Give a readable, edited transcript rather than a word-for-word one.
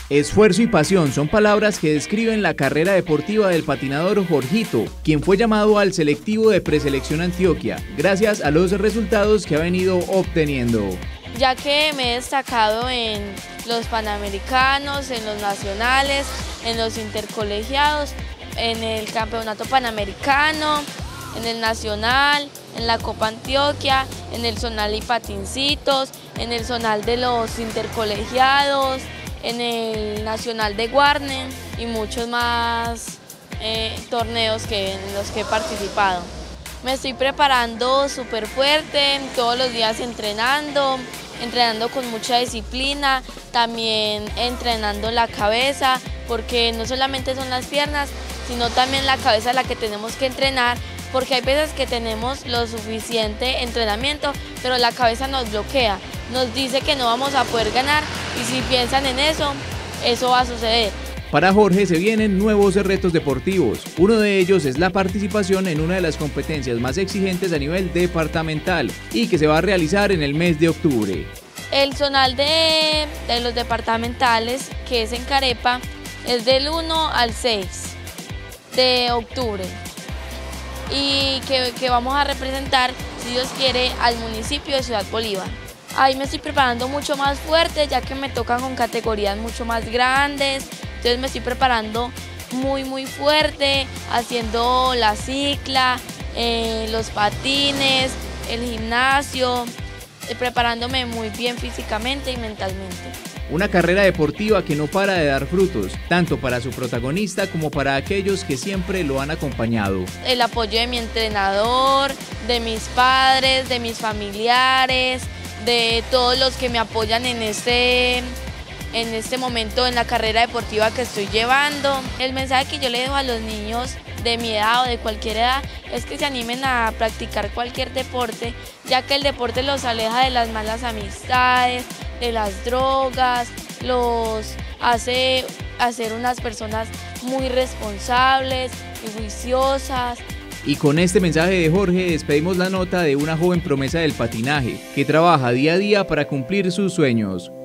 Esfuerzo y pasión son palabras que describen la carrera deportiva del patinador Jorgito, quien fue llamado al selectivo de Preselección Antioquia, gracias a los resultados que ha venido obteniendo. Ya que me he destacado en los panamericanos, en los nacionales, en los intercolegiados, en el campeonato panamericano, en el nacional, en la Copa Antioquia, en el zonal y patincitos, en el zonal de los intercolegiados, en el nacional de Guarne y muchos más torneos en los que he participado. Me estoy preparando súper fuerte, todos los días entrenando con mucha disciplina, también entrenando la cabeza, porque no solamente son las piernas, sino también la cabeza la que tenemos que entrenar, porque hay veces que tenemos lo suficiente entrenamiento, pero la cabeza nos bloquea, nos dice que no vamos a poder ganar y si piensan en eso, eso va a suceder. Para Jorge se vienen nuevos retos deportivos. Uno de ellos es la participación en una de las competencias más exigentes a nivel departamental y que se va a realizar en el mes de octubre. El zonal de los departamentales, que es en Carepa, es del 1 al 6 de octubre y que vamos a representar, si Dios quiere, al municipio de Ciudad Bolívar. Ahí me estoy preparando mucho más fuerte, ya que me tocan con categorías mucho más grandes. Entonces me estoy preparando muy fuerte, haciendo la cicla, los patines, el gimnasio, preparándome muy bien físicamente y mentalmente. Una carrera deportiva que no para de dar frutos, tanto para su protagonista como para aquellos que siempre lo han acompañado. El apoyo de mi entrenador, de mis padres, de mis familiares, de todos los que me apoyan en este momento en la carrera deportiva que estoy llevando. El mensaje que yo le dejo a los niños de mi edad o de cualquier edad es que se animen a practicar cualquier deporte, ya que el deporte los aleja de las malas amistades, de las drogas, los hace ser unas personas muy responsables y juiciosas. Y con este mensaje de Jorge despedimos la nota de una joven promesa del patinaje que trabaja día a día para cumplir sus sueños.